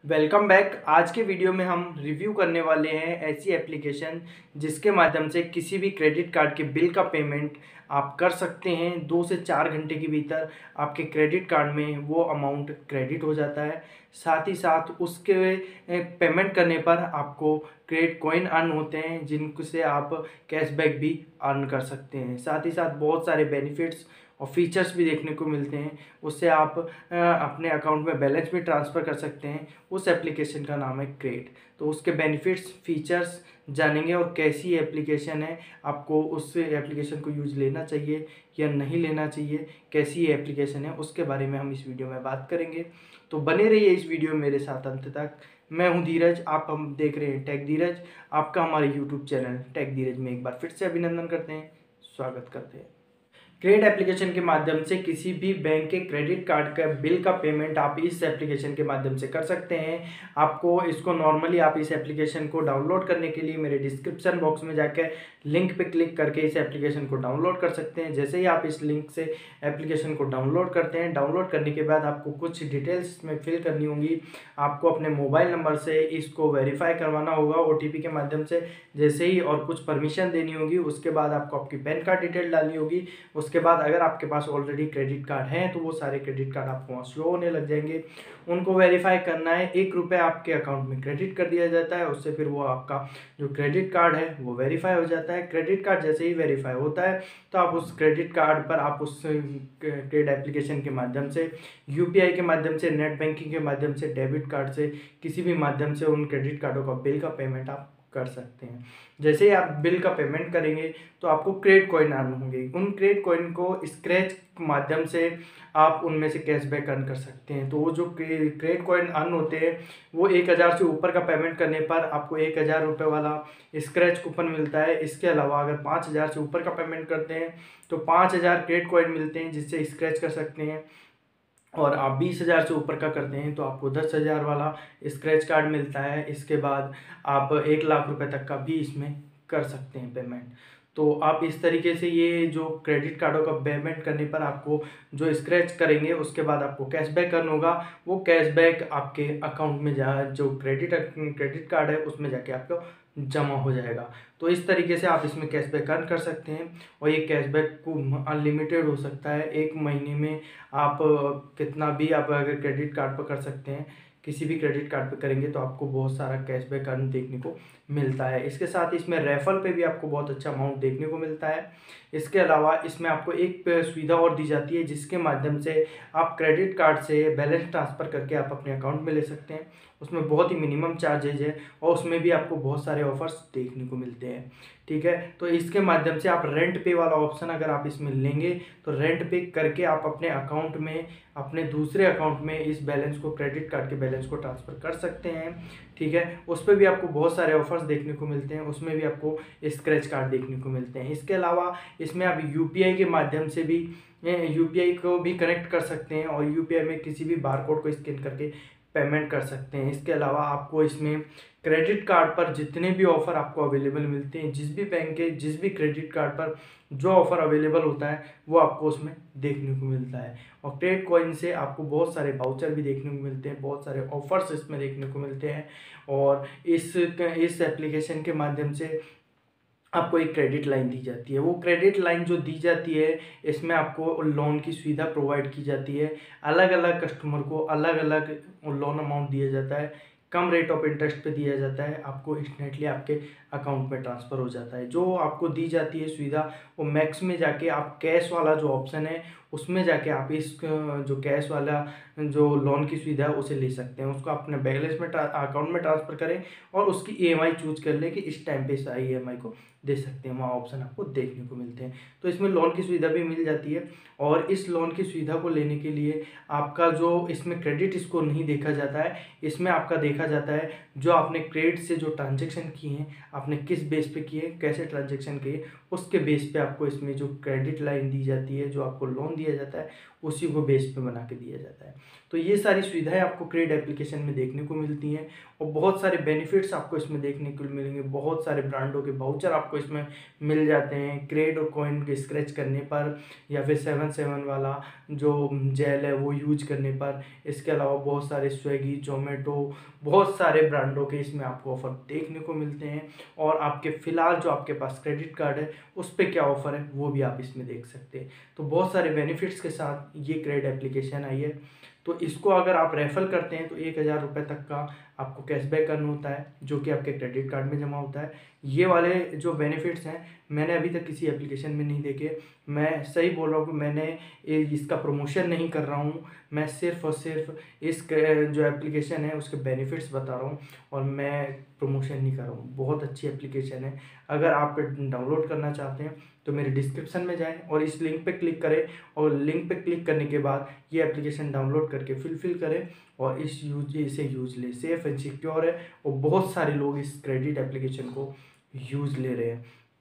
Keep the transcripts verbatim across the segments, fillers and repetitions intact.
Welcome back. आज के video में हम रिव्यू करने वाले हैं ऐसी एप्लीकेशन जिसके माध्यम से किसी भी क्रेडिट कार्ड के बिल का पेमेंट आप कर सकते हैं। दो से चार घंटे के भीतर आपके क्रेडिट कार्ड में वो अमाउंट क्रेडिट हो जाता है। साथ ही साथ उसके पेमेंट करने पर आपको क्रेडिट कॉइन अर्न होते हैं जिनसे आप कैशबैक भी अर्न कर सकते हैं। साथ ही साथ बहुत सारे बेनिफिट्स और फीचर्स भी देखने को मिलते हैं। उससे आप अपने अकाउंट में बैलेंस भी ट्रांसफ़र कर सकते हैं। उस एप्लीकेशन का नाम है क्रेड। तो उसके बेनिफिट्स फीचर्स जानेंगे और कैसी एप्लीकेशन है, आपको उस एप्लीकेशन को यूज़ लेना चाहिए या नहीं लेना चाहिए, कैसी एप्लीकेशन है उसके बारे में हम इस वीडियो में बात करेंगे। तो बने रहिए इस वीडियो में मेरे साथ अंत तक। मैं हूं धीरज, आप हम देख रहे हैं टेक धीरज। आपका हमारे यूट्यूब चैनल टेक धीरज में एक बार फिर से अभिनंदन करते हैं, स्वागत करते हैं। क्रेड एप्लीकेशन के माध्यम से किसी भी बैंक के क्रेडिट कार्ड का बिल का पेमेंट आप इस एप्लीकेशन के माध्यम से कर सकते हैं। आपको इसको नॉर्मली आप इस एप्लीकेशन को डाउनलोड करने के लिए मेरे डिस्क्रिप्शन बॉक्स में जाकर लिंक पे क्लिक करके इस एप्लीकेशन को डाउनलोड कर सकते हैं। जैसे ही आप इस लिंक से एप्लीकेशन को डाउनलोड करते हैं, डाउनलोड करने के बाद आपको कुछ डिटेल्स इसमें फिल करनी होंगी। आपको अपने मोबाइल नंबर से इसको वेरीफाई करवाना होगा ओ टी पी के माध्यम से। जैसे ही और कुछ परमिशन देनी होगी, उसके बाद आपको आपकी पैन कार्ड डिटेल डालनी होगी। उसके बाद अगर आपके पास ऑलरेडी क्रेडिट कार्ड हैं तो वो सारे क्रेडिट कार्ड आपको वहाँ शो होने लग जाएंगे। उनको वेरीफाई करना है, एक रुपये आपके अकाउंट में क्रेडिट कर दिया जाता है। उससे फिर वो आपका जो क्रेडिट कार्ड है वो वेरीफाई हो जाता है। क्रेडिट कार्ड जैसे ही वेरीफाई होता है तो आप उस क्रेडिट कार्ड पर आप उस क्रेडिट एप्लीकेशन के माध्यम से, यू पी आई के माध्यम से, नेट बैंकिंग के माध्यम से, डेबिट कार्ड से, किसी भी माध्यम से उन क्रेडिट कार्डों का बिल का पेमेंट आप कर सकते हैं। जैसे ही आप बिल का पेमेंट करेंगे तो आपको क्रेडिट कॉइन अर्न होंगे। उन क्रेडिट कॉइन को स्क्रैच के माध्यम से आप उनमें से कैशबैक अर्न कर सकते हैं। तो वो जो क्रेडिट कॉइन अर्न होते हैं वो एक हज़ार से ऊपर का पेमेंट करने पर आपको एक हज़ार रुपये वाला स्क्रैच कूपन मिलता है। इसके अलावा अगर पाँच हज़ार से ऊपर का पेमेंट करते हैं तो पाँच हज़ार क्रेडिट कॉइन मिलते हैं जिससे स्क्रैच कर सकते हैं। और आप बीस हज़ार से ऊपर का करते हैं तो आपको दस हज़ार वाला स्क्रैच कार्ड मिलता है। इसके बाद आप एक लाख रुपए तक का भी इसमें कर सकते हैं पेमेंट। तो आप इस तरीके से ये जो क्रेडिट कार्डों का पेमेंट करने पर आपको जो स्क्रैच करेंगे उसके बाद आपको कैशबैक अर्न होगा। वो कैशबैक आपके अकाउंट में जा जो क्रेडिट क्रेडिट कार्ड है उसमें जाके आपको जमा हो जाएगा। तो इस तरीके से आप इसमें कैशबैक अर्न कर सकते हैं और ये कैशबैक को अनलिमिटेड हो सकता है। एक महीने में आप कितना भी आप अगर क्रेडिट कार्ड पर कर सकते हैं, किसी भी क्रेडिट कार्ड पे करेंगे तो आपको बहुत सारा कैशबैक अर्न देखने को मिलता है। इसके साथ इसमें रेफर पे भी आपको बहुत अच्छा अमाउंट देखने को मिलता है। इसके अलावा इसमें आपको एक सुविधा और दी जाती है जिसके माध्यम से आप क्रेडिट कार्ड से बैलेंस ट्रांसफ़र करके आप अपने अकाउंट में ले सकते हैं। उसमें बहुत ही मिनिमम चार्जेज है और उसमें भी आपको बहुत सारे ऑफर्स देखने को मिलते हैं। ठीक है, तो इसके माध्यम से आप रेंट पे वाला ऑप्शन अगर आप इसमें लेंगे तो रेंट पे करके आप अपने अकाउंट में, अपने दूसरे अकाउंट में इस बैलेंस को, क्रेडिट कार्ड के बैलेंस को ट्रांसफ़र कर सकते हैं। ठीक है, उस पर भी आपको बहुत सारे ऑफर्स देखने को मिलते हैं। उसमें भी आपको स्क्रैच कार्ड देखने को मिलते हैं। इसके अलावा इसमें आप यू पी आई के माध्यम से भी यू पी आई को भी कनेक्ट कर सकते हैं और यू पी आई में किसी भी बार कोड को स्कैन करके पेमेंट कर सकते हैं। इसके अलावा आपको इसमें क्रेडिट कार्ड पर जितने भी ऑफ़र आपको अवेलेबल मिलते हैं, जिस भी बैंक के जिस भी क्रेडिट कार्ड पर जो ऑफ़र अवेलेबल होता है वो आपको उसमें देखने को मिलता है। और क्रेडिट कॉइन से आपको बहुत सारे वाउचर भी देखने को मिलते हैं, बहुत सारे ऑफर्स इसमें देखने को मिलते हैं। और इस इस एप्लीकेशन के माध्यम से आपको एक क्रेडिट लाइन दी जाती है। वो क्रेडिट लाइन जो दी जाती है इसमें आपको लोन की सुविधा प्रोवाइड की जाती है। अलग अलग कस्टमर को अलग अलग लोन अमाउंट दिया जाता है, कम रेट ऑफ इंटरेस्ट पे दिया जाता है। आपको इंस्टेंटली आपके अकाउंट में ट्रांसफ़र हो जाता है। जो आपको दी जाती है सुविधा वो मैक्स में जाके आप कैश वाला जो ऑप्शन है उसमें जाके आप इस जो कैश वाला जो लोन की सुविधा है उसे ले सकते हैं। उसको अपने बैलेंस में अकाउंट में ट्रांसफ़र करें और उसकी ई एम आई चूज कर लें कि इस टाइम पे इस ई एम आई को दे सकते हैं। वहाँ ऑप्शन आपको देखने को मिलते हैं। तो इसमें लोन की सुविधा भी मिल जाती है। और इस लोन की सुविधा को लेने के लिए आपका जो इसमें क्रेडिट स्कोर नहीं देखा जाता है, इसमें आपका देखा जाता है जो आपने क्रेडिट से जो ट्रांजेक्शन किए हैं, आपने किस बेस पे किए, कैसे ट्रांजेक्शन किए, उसके बेस पे आपको इसमें जो क्रेडिट लाइन दी जाती है, जो आपको लोन दिया जाता है उसी को बेस पे बना के दिया जाता है। तो ये सारी सुविधाएं आपको क्रेड एप्लीकेशन में देखने को मिलती हैं और बहुत सारे बेनिफिट्स आपको इसमें देखने को मिलेंगे। बहुत सारे ब्रांडों के वाउचर आपको इसमें मिल जाते हैं क्रेड और कॉइन के स्क्रैच करने पर, या फिर सेवन सेवन वाला जो जेल है वो यूज करने पर। इसके अलावा बहुत सारे स्विगी, जोमेटो, बहुत सारे ब्रांडों के इसमें आपको ऑफर देखने को मिलते हैं। और आपके फ़िलहाल जो आपके पास क्रेडिट कार्ड है उस पर क्या ऑफ़र है वो भी आप इसमें देख सकते हैं। तो बहुत सारे बेनिफिट्स के साथ ये क्रेड एप्लीकेशन आई है। तो इसको अगर आप रेफर करते हैं तो एक हज़ार रुपये तक का आपको कैशबैक अर्न होता है, जो कि आपके क्रेडिट कार्ड में जमा होता है। ये वाले जो बेनिफिट्स हैं मैंने अभी तक किसी एप्लीकेशन में नहीं देखे। मैं सही बोल रहा हूँ कि मैंने इसका प्रमोशन नहीं कर रहा हूँ, मैं सिर्फ और सिर्फ इस जो एप्लीकेशन है उसके बेनिफिट्स बता रहा हूँ और मैं प्रमोशन नहीं कर रहा हूँ। बहुत अच्छी एप्लीकेशन है। अगर आप डाउनलोड करना चाहते हैं तो मेरे डिस्क्रिप्शन में जाएं और इस लिंक पे क्लिक करें, और लिंक पे क्लिक करने के बाद ये एप्लीकेशन डाउनलोड करके फिलफिल करें और इस यूज इसे यूज ले। सेफ एंड सिक्योर है और बहुत सारे लोग इस क्रेडिट एप्लीकेशन को यूज़ ले रहे हैं।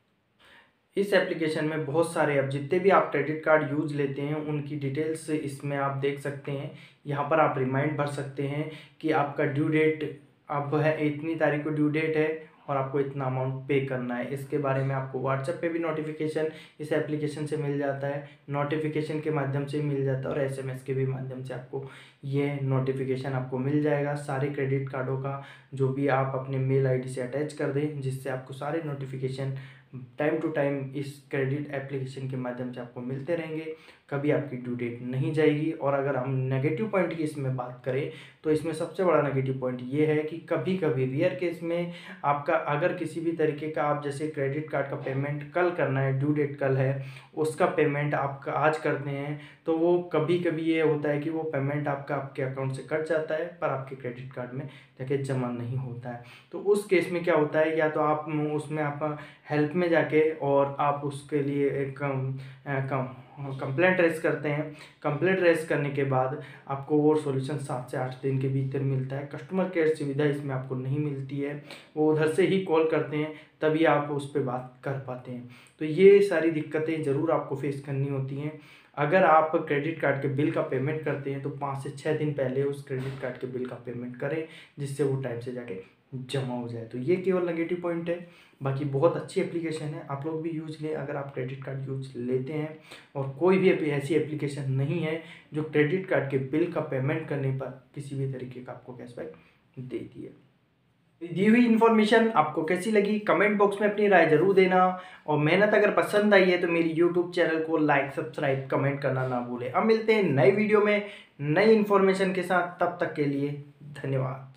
इस एप्लीकेशन में बहुत सारे, अब जितने भी आप क्रेडिट कार्ड यूज लेते हैं उनकी डिटेल्स इसमें आप देख सकते हैं। यहाँ पर आप रिमाइंड भर सकते हैं कि आपका ड्यू डेट अब है, इतनी तारीख को ड्यू डेट है और आपको इतना अमाउंट पे करना है। इसके बारे में आपको व्हाट्सएप पे भी नोटिफिकेशन इस एप्लीकेशन से मिल जाता है, नोटिफिकेशन के माध्यम से मिल जाता है, और एसएमएस के भी माध्यम से आपको ये नोटिफिकेशन आपको मिल जाएगा सारे क्रेडिट कार्डों का, जो भी आप अपने मेल आईडी से अटैच कर दें, जिससे आपको सारे नोटिफिकेशन टाइम टू टाइम इस क्रेडिट एप्लीकेशन के माध्यम से आपको मिलते रहेंगे। कभी आपकी ड्यू डेट नहीं जाएगी। और अगर हम नेगेटिव पॉइंट की इसमें बात करें तो इसमें सबसे बड़ा नेगेटिव पॉइंट ये है कि कभी कभी रियर केस में आपका अगर किसी भी तरीके का, आप जैसे क्रेडिट कार्ड का पेमेंट कल करना है, ड्यू डेट कल है, उसका पेमेंट आपका आज करते हैं, तो वो कभी कभी ये होता है कि वो पेमेंट आपका आपके अकाउंट से कट जाता है पर आपके क्रेडिट कार्ड में जाके जमा नहीं होता है। तो उस केस में क्या होता है, या तो आप उसमें आप हेल्प में जाके और आप उसके लिए एक कम कंप्लेंट रेज करते हैं। कंप्लेंट रेज करने के बाद आपको वो सॉल्यूशन सात से आठ दिन के भीतर मिलता है। कस्टमर केयर सुविधा इसमें आपको नहीं मिलती है, वो उधर से ही कॉल करते हैं तभी आप उस पर बात कर पाते हैं। तो ये सारी दिक्कतें ज़रूर आपको फेस करनी होती हैं। अगर आप क्रेडिट कार्ड के बिल का पेमेंट करते हैं तो पाँच से छः दिन पहले उस क्रेडिट कार्ड के बिल का पेमेंट करें, जिससे वो टाइम से जाके जमा हो जाए। तो ये केवल नेगेटिव पॉइंट है, बाकी बहुत अच्छी एप्लीकेशन है, आप लोग भी यूज लें अगर आप क्रेडिट कार्ड यूज लेते हैं। और कोई भी ऐसी एप्लीकेशन नहीं है जो क्रेडिट कार्ड के बिल का पेमेंट करने पर किसी भी तरीके का आपको कैशबैक देती है। दी हुई इन्फॉर्मेशन आपको कैसी लगी कमेंट बॉक्स में अपनी राय जरूर देना, और मेहनत अगर पसंद आई है तो मेरी यूट्यूब चैनल को लाइक, सब्सक्राइब, कमेंट करना ना भूलें। अब मिलते हैं नई वीडियो में नई इन्फॉर्मेशन के साथ, तब तक के लिए धन्यवाद।